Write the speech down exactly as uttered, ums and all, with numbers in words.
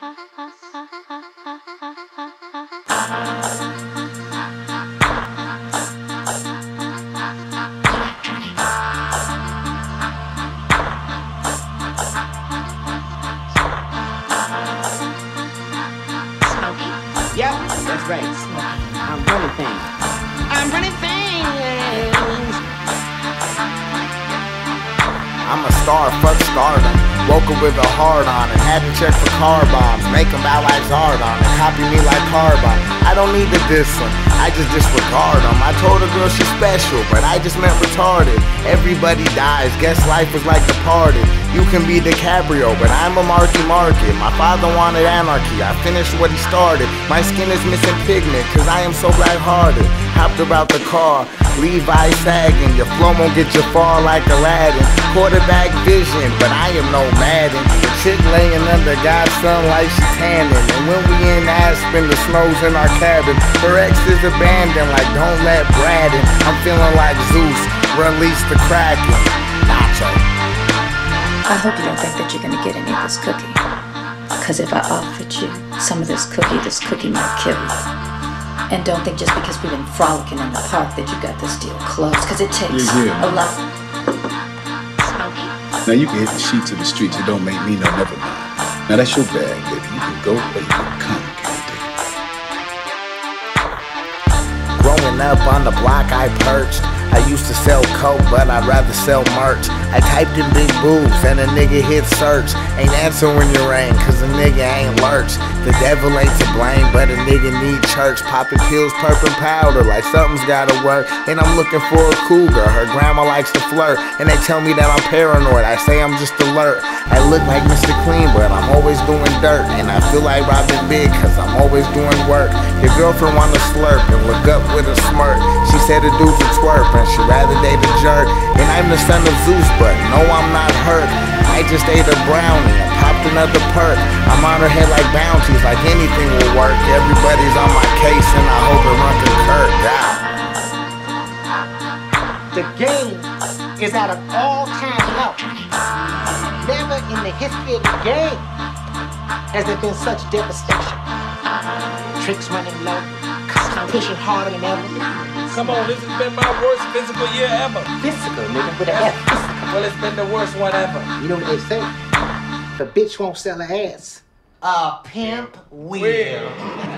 Yep, that's right. I'm running things. I'm running things. I'm a star, fuck stardom. Woke up with a heart on it. Had to check for car bombs. Make them out like Zardon and copy me like Carbon. I don't need to diss them, I just disregard them. I told a girl she's special, but I just meant retarded. Everybody dies, guess life was like Departed. You can be DiCaprio, but I'm a Marky Market. My father wanted anarchy, I finished what he started. My skin is missing pigment, cause I am so black-hearted. Hopped about the car, Levi sagging. Your flow won't get you far like Aladdin. Quarterback vision, but I am no Madden. The chick laying under God's sun like she tanning. And when we in Aspen, the snow's in our cabin. Her ex is abandoned, like don't let Braden. I'm feeling like Zeus, release the Kraken. Nacho. I hope you don't think that you're gonna get any of this cookie. Cause if I offered you some of this cookie, this cookie might kill you. And don't think just because we've been frolicking in the park that you got this deal closed. Cause it takes yeah, yeah. a lot. Now you can hit the sheets of the streets, it don't make me no never mind. Now that's your bag, baby. You can go or you can come, can't you? Growing up on the block I perched. I used to sell coke, but I'd rather sell merch. I typed in big boobs and a nigga hit search. Ain't answering when you ring, cause a nigga ain't lurch. The devil ain't to blame, but a nigga need church. Popping pills, purple powder, like something's gotta work. And I'm looking for a cougar, her grandma likes to flirt. And they tell me that I'm paranoid, I say I'm just alert. I look like Mister Clean, but I'm always doing dirt. And I feel like Robin Big, cause I'm always doing work. Your girlfriend wanna slurp and look up with a smirk. She said the dude's a twerp, and she rather date a jerk. And I'm the son of Zeus, but no, I'm not hurt. I just ate a brownie and popped another perk. I'm on her head like bounties, like anything will work. Everybody's on my case and I hope it run concur. God. The game is at an all-time low. Never in the history of the game has there been such devastation. Tricks running low, pushing harder than ever. Come on, this has been my worst physical year ever. Physical, nigga, with an F. Physical. Well, it's been the worst one ever. You know what they say? The bitch won't sell her ass. A pimp will.